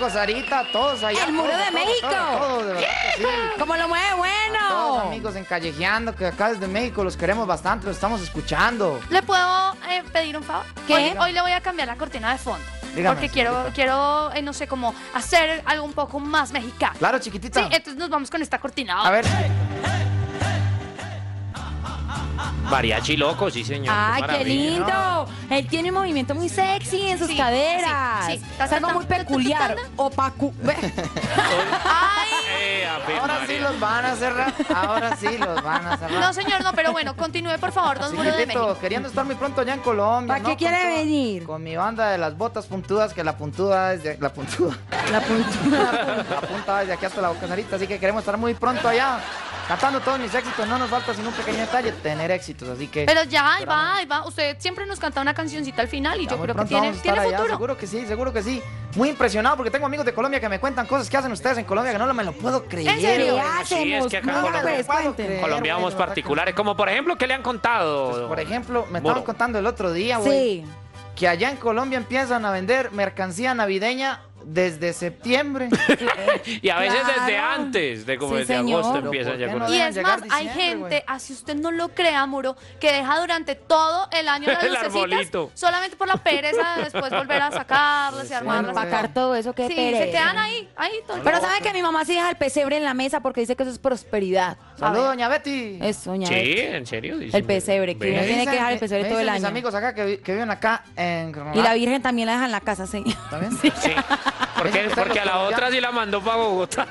México, Sarita, todos allá. ¡El muro de México! Todo, de verdad que sí. ¿Cómo lo mueve? Todos Bueno. amigos en Callejeando, que acá desde México los queremos bastante, los estamos escuchando. ¿Le puedo pedir un favor? ¿Qué? Hoy le voy a cambiar la cortina de fondo. Dígame, Porque chiquitita. quiero no sé, como hacer algo un poco más mexicano. Claro, Sí, chiquitita. entonces nos vamos con esta cortina. A ver, Mariachi loco, sí, señor. ¡Ay, qué maravilla. lindo! Él tiene un movimiento muy sexy en sus Sí, caderas. sí, sí. Es algo muy peculiar. Opacu. ¡Ay! Ave ahora sí María. los van a cerrar. Ahora sí los van a cerrar. No, señor, no, pero bueno, continúe, por favor, don Muro de Chiquitito, México. queriendo estar muy pronto allá en Colombia. ¿Para ¿no? qué quiere Con todo- venir? Con mi banda de las botas puntudas, que la puntuda es de la puntuda. La puntura. La punta va desde aquí hasta la boca Sarita, así que queremos estar muy pronto allá. Cantando todos mis éxitos, no nos falta sino un pequeño detalle, tener éxitos, así que... Pero ya, ahí va, ahí va. Usted siempre nos canta una cancioncita al final y ya yo muy creo que pronto tiene, vamos a estar tiene allá, futuro. seguro que sí, seguro que sí. Muy impresionado porque tengo amigos de Colombia que me cuentan cosas que hacen ustedes en Colombia que no me lo puedo creer. ¿En serio? ¿Qué Bueno, sí, es hacemos? que acá en No, Colombia- pues, puedo cuenten. creer. Colombianos Bueno, particulares, como por ejemplo, ¿qué le han contado? Pues, por ejemplo, me Muro. estaban contando el otro día, güey, Sí. que allá en Colombia empiezan a vender mercancía navideña desde septiembre. Y a veces desde Claro. antes, de como Sí, desde señor. agosto Pero empiezan ¿por ya qué con no eso. Y dejan es llegar más, hay diciembre, gente, güey? así usted no lo crea, Muro, que deja durante todo el año las El lucecitas arbolito. solamente por la pereza de después volver a sacarlas y Sí, armarlas. Empacar todo eso, qué Sí, pereza. se quedan ahí todo el Pero tiempo. ¿saben que mi mamá sí deja el pesebre en la mesa porque dice que eso es prosperidad? Saludos, doña Betty. Eso, doña Sí, Betty. ¿en serio? El pesebre, que Ve. uno tiene que dejar el pesebre me todo el dicen mis año. amigos acá que viven acá en Y la Virgen también la deja en la casa, sí. ¿También? Sí. ¿Por qué? Dicen que Porque a la los otra sí la mandó para Bogotá.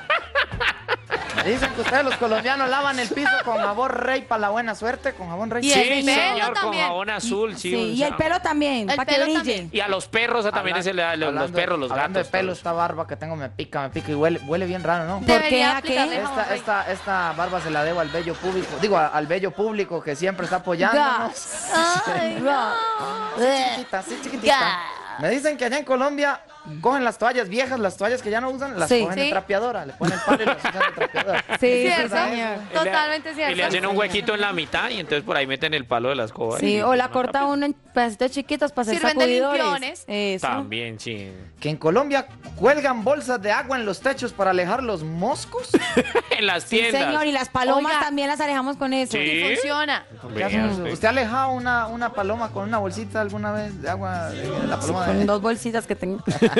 Dicen que ustedes los colombianos lavan el piso con jabón rey para la buena suerte, con jabón rey. Y Sí, el pelo señor, con también. jabón azul, sí. Sí, o y sea. el pelo también, El para que pelo brille. también. Y a los perros también se le da, los perros, los hablando gatos. de pelo, todos. esta barba que tengo me pica y huele bien raro, ¿no? ¿Por qué? Debería ¿A qué? aplicarle jabón rey. Esta barba se la debo al bello público, digo, al bello público que siempre está apoyándonos. Ay, no. Chiquitita, sí, chiquitita. Ga. Me dicen que allá en Colombia cogen las toallas viejas, las toallas que ya no usan, las Sí. cogen de Sí. trapeadora, le ponen el palo y las usan de trapeadora. Sí, ¿Cierto? señor. Totalmente Y cierto. le hacen un huequito en la mitad y entonces por ahí meten el palo de la escoba. Sí, y o la una corta tapita. uno en pedacitos chiquitos para hacer Sirven de sacudidores. limpiones. Eso. También, sí. Que en Colombia cuelgan bolsas de agua en los techos para alejar los moscos. En las Sí, tiendas. señor, y las palomas Oiga. también las alejamos con eso. Sí. Y funciona. ¿Qué hacen Vean, ustedes? sí. ¿Usted ha alejado una paloma con una bolsita alguna vez de agua? La paloma Con de... dos bolsitas que tengo.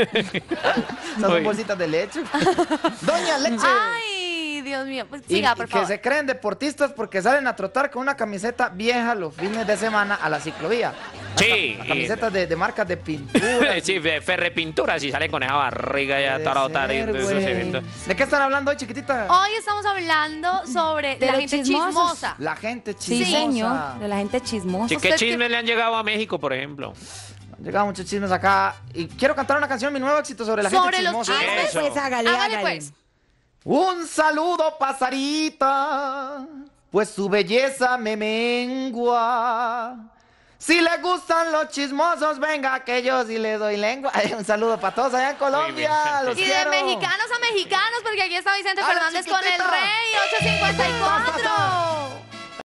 Esas son Oye. bolsitas de leche. Doña Leche. Ay, Dios mío. Pues Y siga, por que favor. se creen deportistas porque salen a trotar con una camiseta vieja los fines de semana a la ciclovía. Sí. Las camisetas de marcas de pintura. Sí, ferrepintura, si sale con esa barriga ya tarota de esos eventos. ¿De qué están hablando hoy, chiquitita? Hoy estamos hablando sobre De la los gente chismosos. chismosa. La gente Sí, chismosa. señor. De la gente chismosa. Sí, ¿qué ¿Usted chismes qué- le han llegado a México, por ejemplo? Han llegado muchos chismes acá. Y quiero cantar una canción, mi nuevo éxito sobre la Sobre gente los chismosa. chismes. Eso. Pues hágale, Hágale, hágale. pues. Un saludo, pasarita, pues su belleza me mengua. Si le gustan los chismosos, venga que yo sí le doy lengua. Ay, un saludo para todos allá en Colombia. Los Y de quiero. mexicanos a mexicanos, porque aquí está Vicente ¡Hola, Fernández con el chiquitita! Rey 854.